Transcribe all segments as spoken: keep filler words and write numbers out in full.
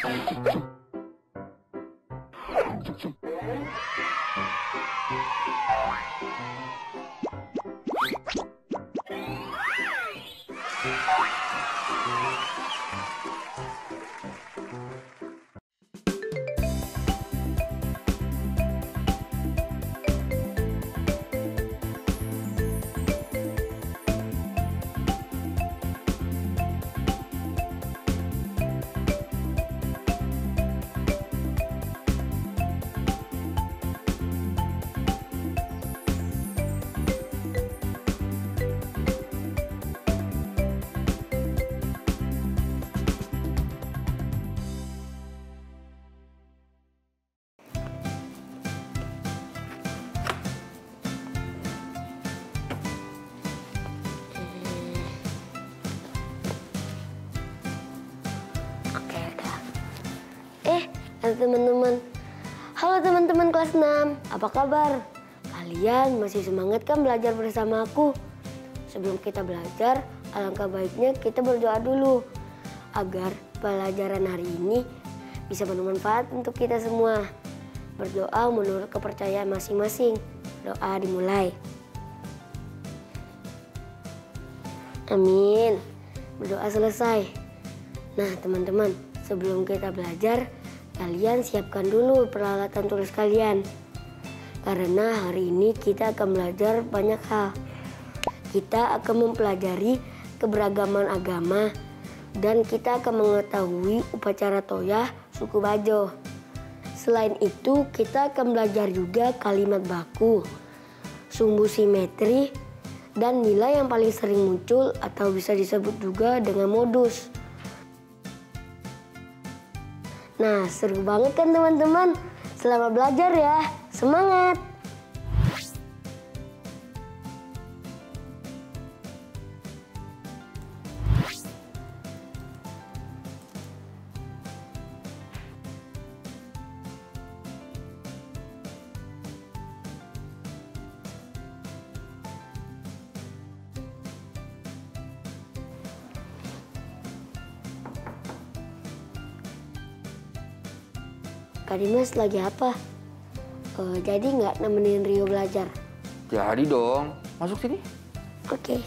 Teman-teman, halo teman-teman kelas enam, apa kabar? Kalian masih semangat kan belajar bersama aku? Sebelum kita belajar, alangkah baiknya kita berdoa dulu agar pelajaran hari ini bisa bermanfaat untuk kita semua. Berdoa menurut kepercayaan masing-masing. Doa dimulai. Amin. Berdoa selesai. Nah teman-teman, sebelum kita belajar, kalian siapkan dulu peralatan tulis kalian. Karena hari ini kita akan belajar banyak hal. Kita akan mempelajari keberagaman agama dan kita akan mengetahui upacara toyah suku Bajo. Selain itu, kita akan belajar juga kalimat baku, sumbu simetri, dan nilai yang paling sering muncul atau bisa disebut juga dengan modus. Nah, seru banget kan teman-teman? Selamat belajar ya. Semangat! Kak Dimas lagi apa? Uh, jadi nggak nemenin Rio belajar? Jadi dong, masuk sini. Oke. Okay.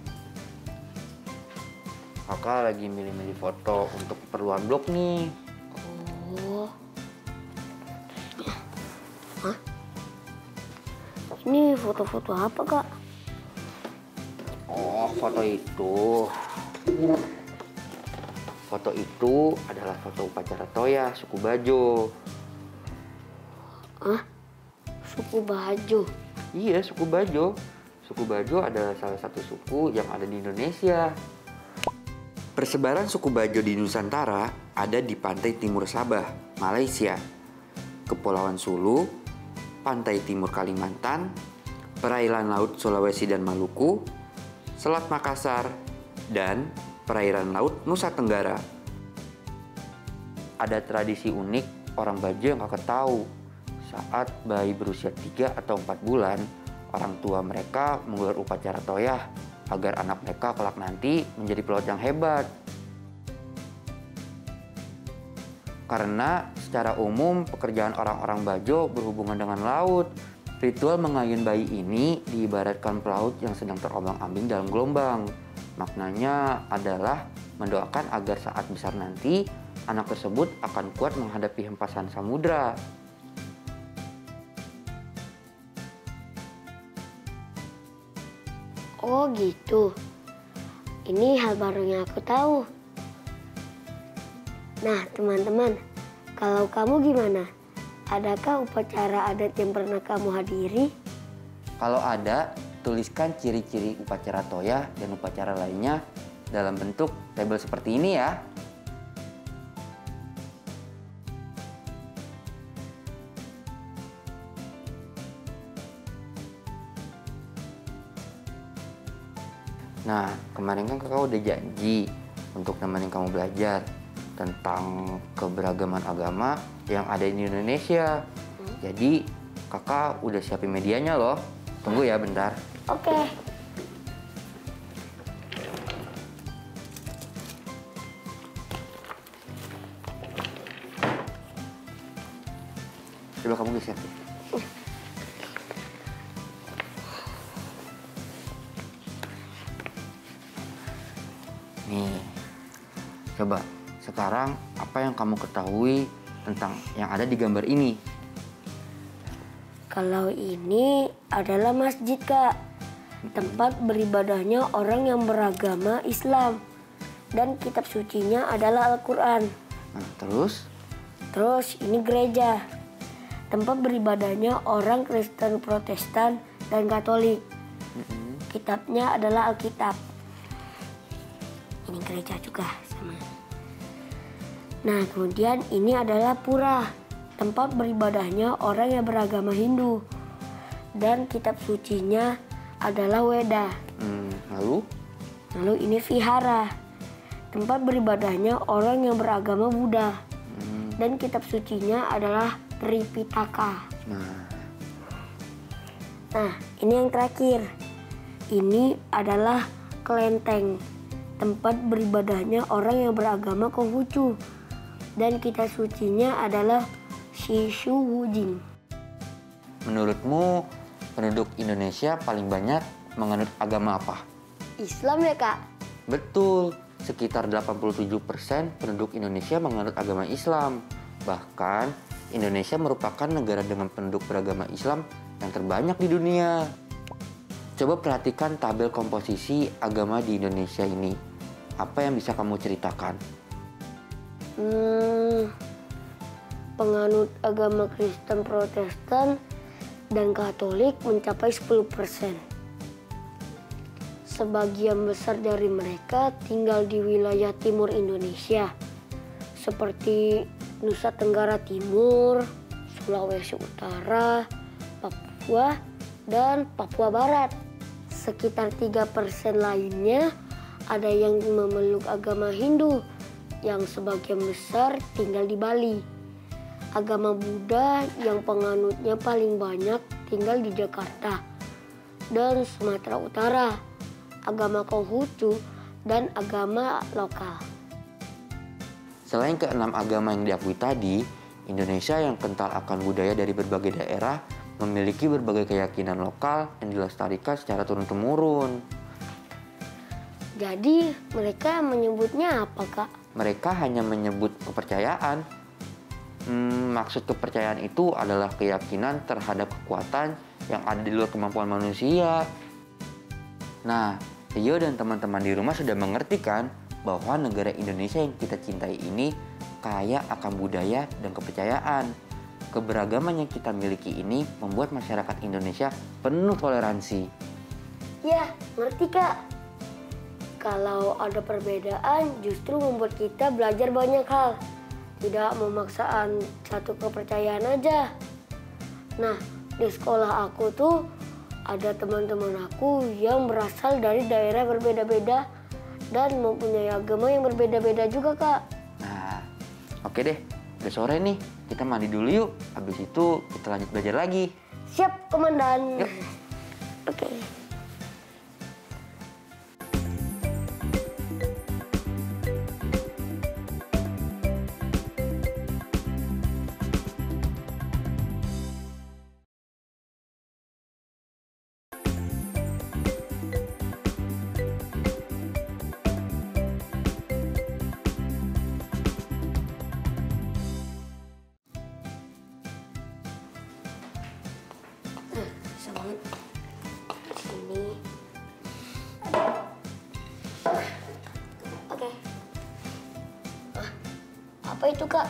Kakak lagi milih-milih foto untuk keperluan blog nih. Oh. Hah? Ini foto-foto apa, Kak? Oh, foto itu. Foto itu adalah foto upacara toyah suku Bajo. Hah? Suku Bajo? Iya, suku Bajo. Suku Bajo adalah salah satu suku yang ada di Indonesia. Persebaran suku Bajo di Nusantara ada di pantai timur Sabah, Malaysia, Kepulauan Sulu, pantai timur Kalimantan, perairan laut Sulawesi dan Maluku, Selat Makassar, dan perairan laut Nusa Tenggara. Ada tradisi unik orang Bajo yang kakak tahu. Saat bayi berusia tiga atau empat bulan, orang tua mereka menggelar upacara toyah agar anak mereka kelak nanti menjadi pelaut yang hebat. Karena secara umum pekerjaan orang-orang Bajo berhubungan dengan laut, ritual mengayun bayi ini diibaratkan pelaut yang sedang terombang-ambing dalam gelombang. Maknanya adalah mendoakan agar saat besar nanti anak tersebut akan kuat menghadapi hempasan samudra. Oh gitu. Ini hal baru yang aku tahu. Nah teman-teman, kalau kamu gimana? Adakah upacara adat yang pernah kamu hadiri? Kalau ada, tuliskan ciri-ciri upacara toyah dan upacara lainnya dalam bentuk tabel seperti ini ya. Nah, kemarin kan kakak udah janji untuk nemenin kamu belajar tentang keberagaman agama yang ada di Indonesia. Hmm? Jadi, kakak udah siapin medianya loh. Tunggu ya bentar. Oke. Okay. kamu geser deh. Nih, coba sekarang apa yang kamu ketahui tentang yang ada di gambar ini? Kalau ini adalah masjid, Kak. Tempat beribadahnya orang yang beragama Islam. Dan kitab sucinya adalah Al-Quran. Nah, terus? Terus ini gereja. Tempat beribadahnya orang Kristen Protestan dan Katolik. Mm-hmm. Kitabnya adalah Alkitab. Ini gereja juga sama. Nah, kemudian ini adalah pura. Tempat beribadahnya orang yang beragama Hindu. Dan kitab sucinya adalah Weda. Hmm, lalu? Lalu ini vihara. Tempat beribadahnya orang yang beragama Buddha. Hmm. Dan kitab sucinya adalah Tripitaka. Nah. Nah, ini yang terakhir. Ini adalah kelenteng. Tempat beribadahnya orang yang beragama Konghucu. Dan kitab sucinya adalah Shishu Wujing. Menurutmu penduduk Indonesia paling banyak menganut agama apa? Islam ya, Kak? Betul, sekitar delapan puluh tujuh persen penduduk Indonesia menganut agama Islam. Bahkan Indonesia merupakan negara dengan penduduk beragama Islam yang terbanyak di dunia. Coba perhatikan tabel komposisi agama di Indonesia ini. Apa yang bisa kamu ceritakan? Hmm, penganut agama Kristen Protestan dan Katolik mencapai sepuluh persen. Sebagian besar dari mereka tinggal di wilayah timur Indonesia, seperti Nusa Tenggara Timur, Sulawesi Utara, Papua, dan Papua Barat. Sekitar tiga persen lainnya ada yang memeluk agama Hindu, yang sebagian besar tinggal di Bali. Agama Buddha yang penganutnya paling banyak tinggal di Jakarta dan Sumatera Utara. Agama Konghucu dan agama lokal. Selain keenam agama yang diakui tadi, Indonesia yang kental akan budaya dari berbagai daerah memiliki berbagai keyakinan lokal yang dilestarikan secara turun-temurun. Jadi mereka menyebutnya apa, Kak? Mereka hanya menyebut kepercayaan. Hmm, maksud kepercayaan itu adalah keyakinan terhadap kekuatan yang ada di luar kemampuan manusia. Nah, Rio dan teman-teman di rumah sudah mengerti kan bahwa negara Indonesia yang kita cintai ini kaya akan budaya dan kepercayaan. Keberagaman yang kita miliki ini membuat masyarakat Indonesia penuh toleransi. Ya, ngerti, Kak. Kalau ada perbedaan justru membuat kita belajar banyak hal. Tidak memaksaan satu kepercayaan aja. Nah, di sekolah aku tuh ada teman-teman aku yang berasal dari daerah berbeda-beda dan mempunyai agama yang berbeda-beda juga, Kak. Nah, oke deh. Udah sore nih, kita mandi dulu yuk. Habis itu kita lanjut belajar lagi. Siap, Komandan. Yuk. Oke. Bisa banget. Sini. Oke. Ah, apa itu, Kak?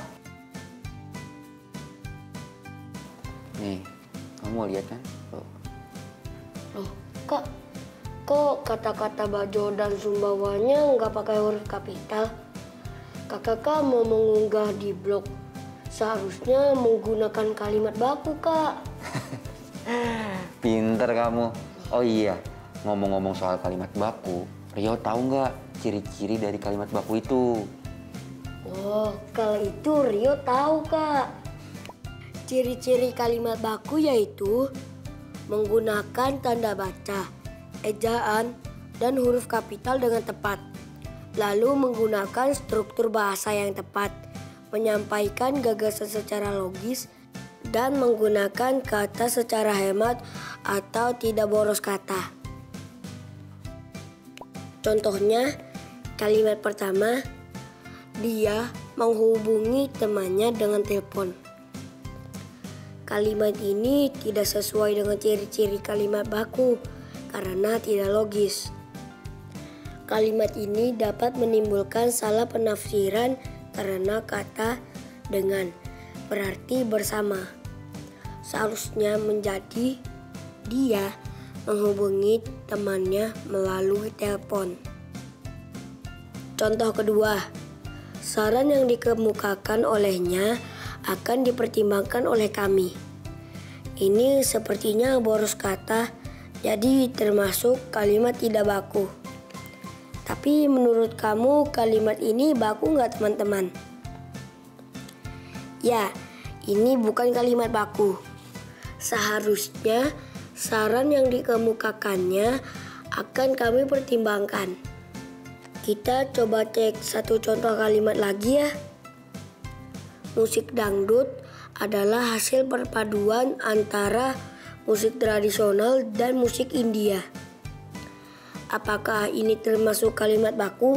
Nih, kamu mau lihat kan? Tuh. Loh, Kak. Kok kata-kata Bajo dan Sumbawanya nggak pakai huruf kapital? Kakak kan mau mengunggah di blog. Seharusnya menggunakan kalimat baku, Kak. Pinter kamu. Oh iya, ngomong-ngomong soal kalimat baku, Rio tahu nggak ciri-ciri dari kalimat baku itu? Oh, kalau itu Rio tahu, Kak. Ciri-ciri kalimat baku yaitu menggunakan tanda baca, ejaan, dan huruf kapital dengan tepat. Lalu menggunakan struktur bahasa yang tepat, menyampaikan gagasan secara logis, dan menggunakan kata secara hemat atau tidak boros kata. Contohnya, kalimat pertama, dia menghubungi temannya dengan telepon. Kalimat ini tidak sesuai dengan ciri-ciri kalimat baku karena tidak logis. Kalimat ini dapat menimbulkan salah penafsiran karena kata dengan berarti bersama. Seharusnya menjadi dia menghubungi temannya melalui telepon. Contoh kedua, saran yang dikemukakan olehnya akan dipertimbangkan oleh kami. Ini sepertinya boros kata, jadi termasuk kalimat tidak baku. Tapi menurut kamu kalimat ini baku nggak teman-teman? Ya, ini bukan kalimat baku. Seharusnya saran yang dikemukakannya akan kami pertimbangkan. Kita coba cek satu contoh kalimat lagi ya. Musik dangdut adalah hasil perpaduan antara musik tradisional dan musik India. Apakah ini termasuk kalimat baku?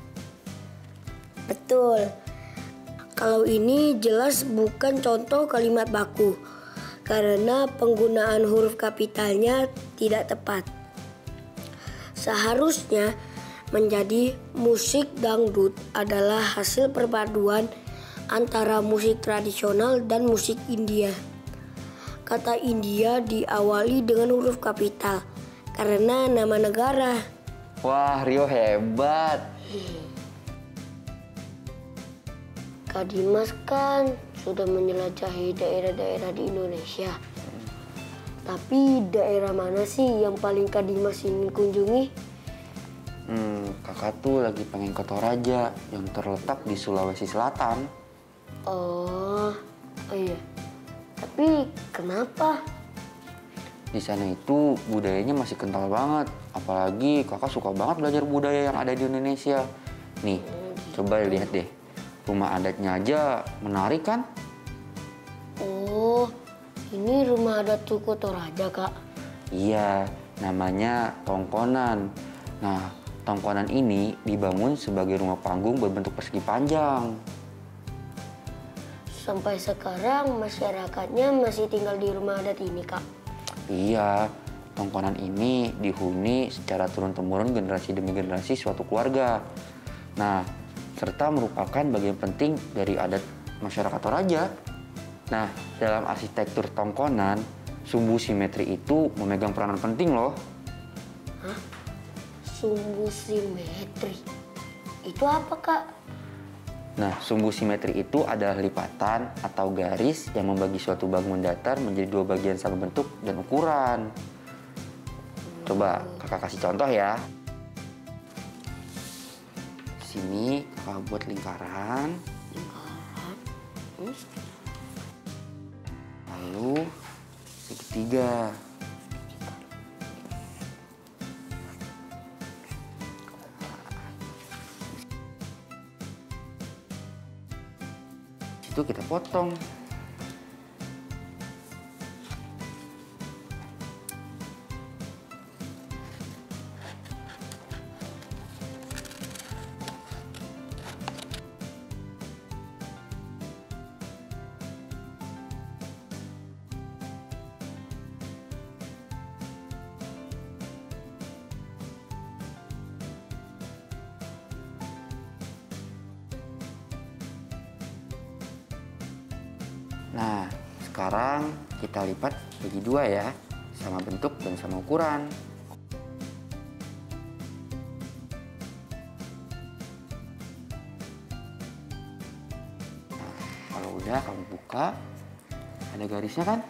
Betul. Kalau ini jelas bukan contoh kalimat baku karena penggunaan huruf kapitalnya tidak tepat. Seharusnya menjadi musik dangdut adalah hasil perpaduan antara musik tradisional dan musik India. Kata India diawali dengan huruf kapital karena nama negara. Wah, Rio hebat. Kak Dimas kan sudah menjelajahi daerah-daerah di Indonesia. Tapi daerah mana sih yang paling Kak Dimas ingin kunjungi? Hmm, kakak tuh lagi pengen ke Toraja yang terletak di Sulawesi Selatan. Oh, oh iya. Tapi kenapa? Di sana itu budayanya masih kental banget. Apalagi kakak suka banget belajar budaya yang ada di Indonesia. Nih, coba lihat deh. Rumah adatnya aja menarik kan? Oh, ini rumah adat suku Toraja, Kak? Iya, namanya Tongkonan. Nah, Tongkonan ini dibangun sebagai rumah panggung berbentuk persegi panjang. Sampai sekarang masyarakatnya masih tinggal di rumah adat ini, Kak? Iya, Tongkonan ini dihuni secara turun-temurun generasi demi generasi suatu keluarga. Nah, serta merupakan bagian penting dari adat masyarakat Toraja. Nah, dalam arsitektur Tongkonan, sumbu simetri itu memegang peranan penting loh. Hah? Sumbu simetri? Itu apa, Kak? Nah, sumbu simetri itu adalah lipatan atau garis yang membagi suatu bangunan datar menjadi dua bagian sama bentuk dan ukuran. Coba kakak kasih contoh ya. Sini kakak buat lingkaran. Lingkaran. Hmm? Lalu segitiga. Itu kita potong. Nah, sekarang kita lipat bagi dua ya, sama bentuk dan sama ukuran. Nah, kalau udah kamu buka, ada garisnya kan?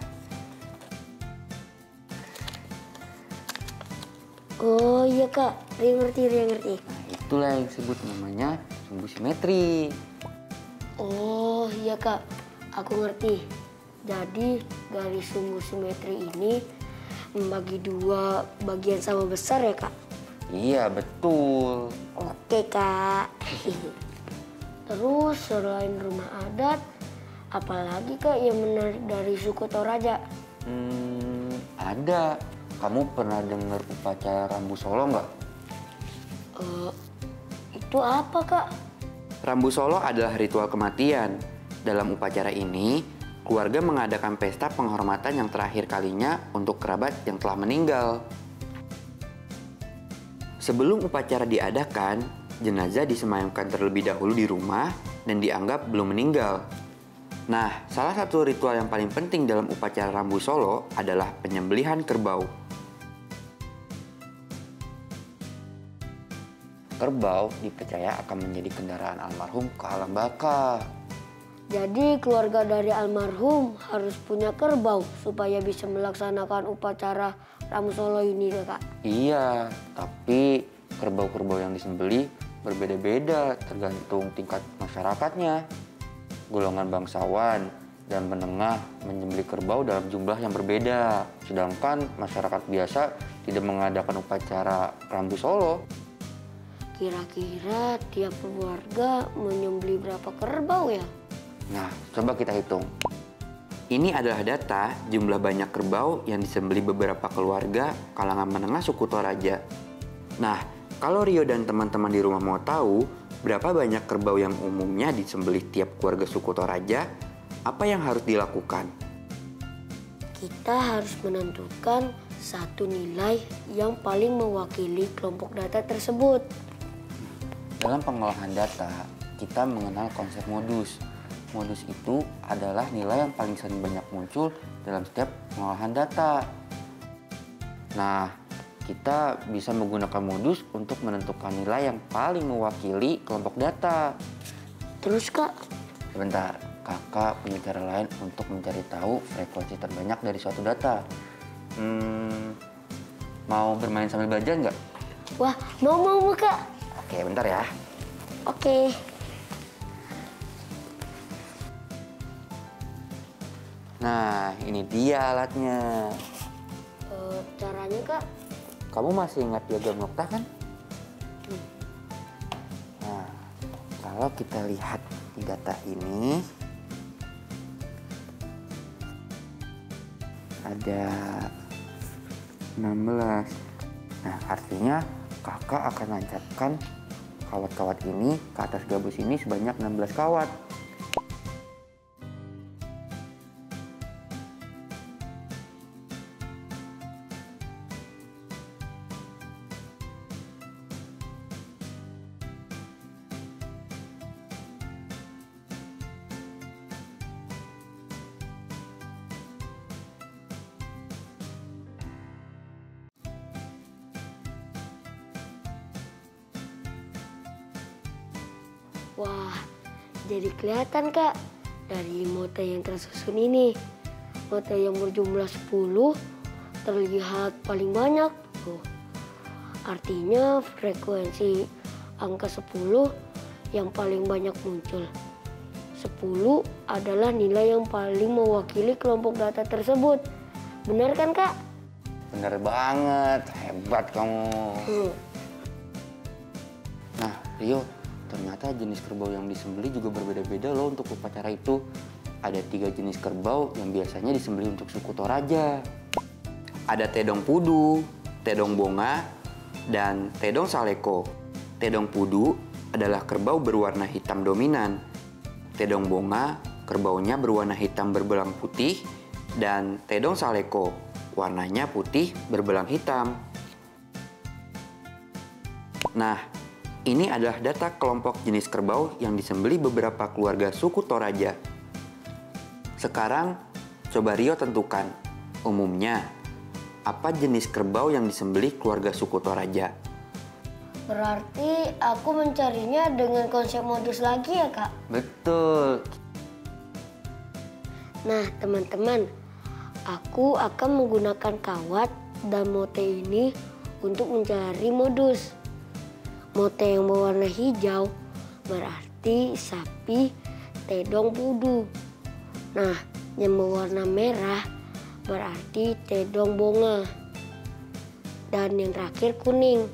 Oh iya, Kak, Ria ngerti, Ria ngerti. Nah, itulah yang disebut namanya sumbu simetri. Oh iya, Kak, aku ngerti. Jadi garis sumbu simetri ini membagi dua bagian sama besar ya, Kak? Iya, betul. Oke, Kak. Terus selain rumah adat, Apalagi Kak yang menarik dari suku Toraja? Hmm, ada. Kamu pernah dengar upacara Rambu Solo nggak? Uh, itu apa Kak? Rambu Solo adalah ritual kematian. Dalam upacara ini, keluarga mengadakan pesta penghormatan yang terakhir kalinya untuk kerabat yang telah meninggal. Sebelum upacara diadakan, jenazah disemayamkan terlebih dahulu di rumah dan dianggap belum meninggal. Nah, salah satu ritual yang paling penting dalam upacara Rambu Solo adalah penyembelihan kerbau. Kerbau dipercaya akan menjadi kendaraan almarhum ke alam baka. Jadi keluarga dari almarhum harus punya kerbau supaya bisa melaksanakan upacara Rambu Solo ini ya Kak? Iya, tapi kerbau-kerbau yang disembelih berbeda-beda tergantung tingkat masyarakatnya. Golongan bangsawan dan menengah menyembelih kerbau dalam jumlah yang berbeda. Sedangkan masyarakat biasa tidak mengadakan upacara Rambu Solo. Kira-kira tiap keluarga menyembelih berapa kerbau ya? Nah, coba kita hitung. Ini adalah data jumlah banyak kerbau yang disembelih beberapa keluarga kalangan menengah suku Toraja. Nah, kalau Rio dan teman-teman di rumah mau tahu berapa banyak kerbau yang umumnya disembelih tiap keluarga suku Toraja, apa yang harus dilakukan? Kita harus menentukan satu nilai yang paling mewakili kelompok data tersebut. Dalam pengolahan data, kita mengenal konsep modus. Modus itu adalah nilai yang paling sering banyak muncul dalam setiap pengolahan data. Nah, kita bisa menggunakan modus untuk menentukan nilai yang paling mewakili kelompok data. Terus Kak? Sebentar, kakak punya cara lain untuk mencari tahu frekuensi terbanyak dari suatu data. Hmm, mau bermain sambil belajar nggak? Wah, mau mau Kak. Oke, bentar ya. Oke. Nah, ini dia alatnya. Uh, caranya Kak? Kamu masih ingat diagram nokta kan? Hmm. Nah, kalau kita lihat di data ini, ada enam belas. Nah, artinya kakak akan nancapkan kawat-kawat ini ke atas gabus ini sebanyak enam belas kawat. Wah, jadi kelihatan Kak dari mote yang tersusun ini. Mote yang berjumlah sepuluh terlihat paling banyak. Tuh. Artinya frekuensi angka sepuluh yang paling banyak muncul. sepuluh adalah nilai yang paling mewakili kelompok data tersebut. Benar kan Kak? Benar banget, hebat kamu. Hmm. Nah, Rio, ternyata jenis kerbau yang disembelih juga berbeda-beda loh untuk upacara itu. Ada tiga jenis kerbau yang biasanya disembelih untuk suku Toraja. Ada Tedong Pudu, Tedong Bonga, dan Tedong Saleko. Tedong Pudu adalah kerbau berwarna hitam dominan. Tedong Bonga, kerbaunya berwarna hitam berbelang putih. Dan Tedong Saleko, warnanya putih berbelang hitam. Nah, ini adalah data kelompok jenis kerbau yang disembelih beberapa keluarga suku Toraja. Sekarang, coba Rio tentukan, umumnya, apa jenis kerbau yang disembelih keluarga suku Toraja? Berarti aku mencarinya dengan konsep modus lagi ya Kak? Betul. Nah teman-teman, aku akan menggunakan kawat dan mote ini untuk mencari modus. Mote yang berwarna hijau berarti sapi Tedong Pudu. Nah, yang berwarna merah berarti Tedong Bonga. Dan yang terakhir kuning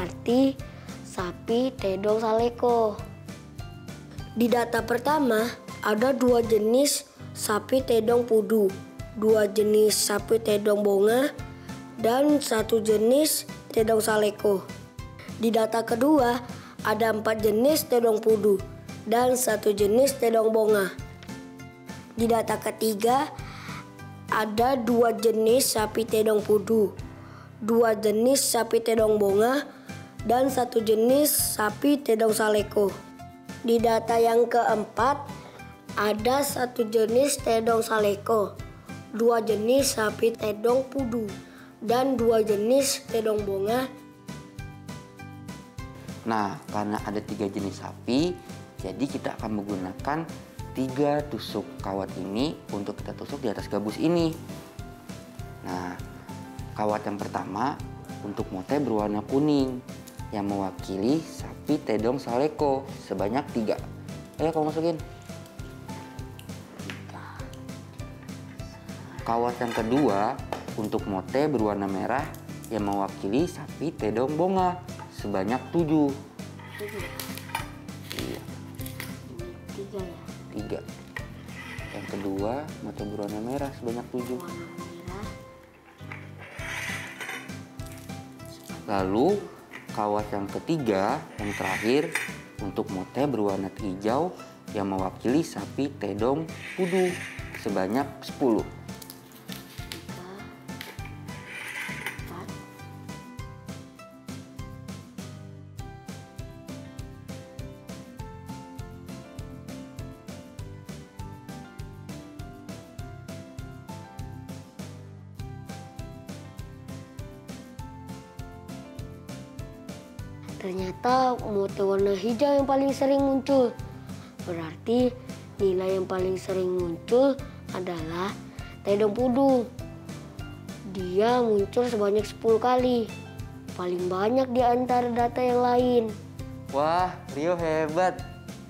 berarti sapi Tedong Saleko. Di data pertama ada dua jenis sapi tedong pudu, dua jenis sapi tedong bonga, dan satu jenis tedong saleko. Di data kedua, ada empat jenis tedong pudu dan satu jenis tedong bonga. Di data ketiga, ada dua jenis sapi tedong pudu, dua jenis sapi tedong bonga, dan satu jenis sapi tedong saleko. Di data yang keempat, ada satu jenis tedong saleko, dua jenis sapi tedong pudu, dan dua jenis tedong bonga. Nah, karena ada tiga jenis sapi, jadi kita akan menggunakan tiga tusuk kawat ini untuk kita tusuk di atas gabus ini. Nah, kawat yang pertama untuk motif berwarna kuning yang mewakili sapi tedong saleko sebanyak tiga. Ayo kamu masukin. Kawat yang kedua untuk motif berwarna merah yang mewakili sapi tedong bonga sebanyak tujuh. Iya. Tiga ya? Tiga. Yang kedua motif berwarna merah sebanyak tujuh. Lalu kawat yang ketiga, yang terakhir untuk motif berwarna hijau yang mewakili sapi tedong pudu sebanyak sepuluh. Ternyata motif warna hijau yang paling sering muncul. Berarti nilai yang paling sering muncul adalah tedong pudu. Dia muncul sebanyak sepuluh kali. Paling banyak di antara data yang lain. Wah, Rio hebat.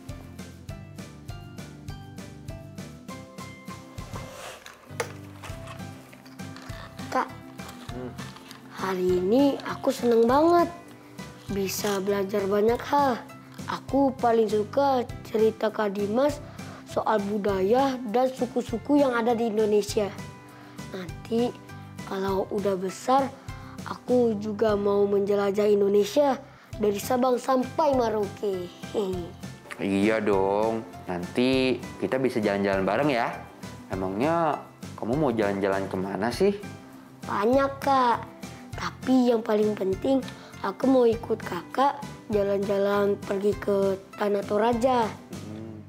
Kak, hmm. hari ini aku seneng banget. Bisa belajar banyak hal. Aku paling suka cerita Kak Dimas soal budaya dan suku-suku yang ada di Indonesia. Nanti kalau udah besar, aku juga mau menjelajah Indonesia dari Sabang sampai Merauke. Iya dong, nanti kita bisa jalan-jalan bareng ya. Emangnya kamu mau jalan-jalan kemana sih? Banyak Kak, tapi yang paling penting aku mau ikut kakak jalan-jalan pergi ke Tanah Toraja. Hmm.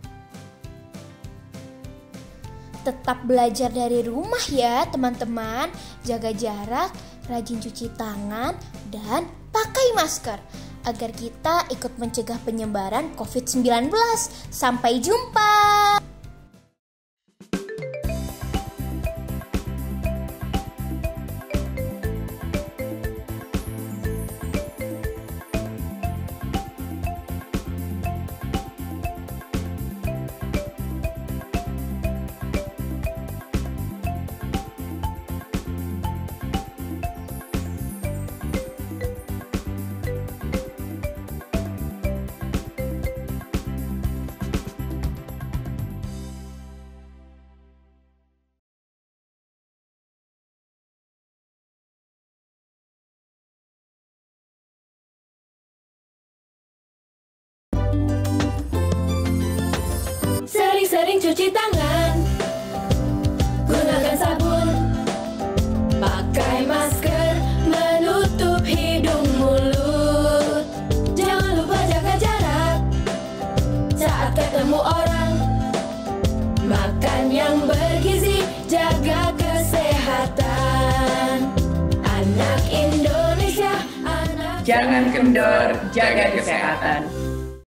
Tetap belajar dari rumah ya teman-teman. Jaga jarak, rajin cuci tangan, dan pakai masker agar kita ikut mencegah penyebaran covid sembilan belas. Sampai jumpa! Sering-sering cuci tangan, gunakan sabun, pakai masker, menutup hidung mulut. Jangan lupa jaga jarak saat ketemu orang. Makan yang bergizi, jaga kesehatan. Anak Indonesia, anak Jangan kendor, jaga kesehatan.